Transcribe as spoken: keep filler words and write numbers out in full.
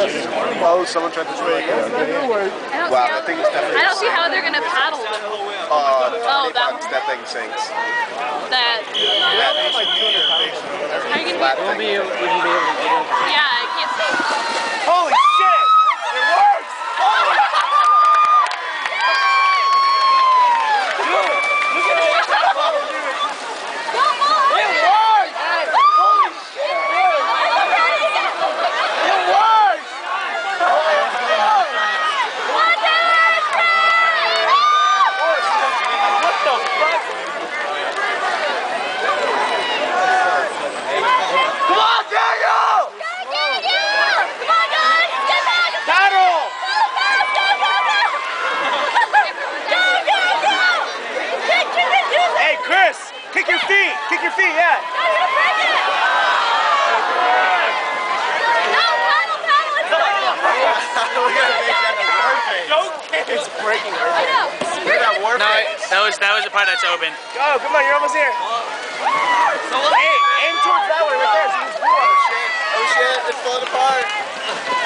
Oh, someone tried to swing. I don't Wow, see that thing is definitely. I don't see how they're gonna paddle them. Uh, Oh, that bucks, that thing sinks. That. Yeah. How are you Flat gonna thing. be? Yeah, I can't see. Holy shit! It works! Holy Kick your feet! Kick your feet, yeah! No, paddle, paddle! It's breaking right I know. Look at that warp. No, that was that was the part that's open. Go, come on, you're almost here. Hey, aim towards that way right there. So you can oh shit, oh shit, it's falling apart.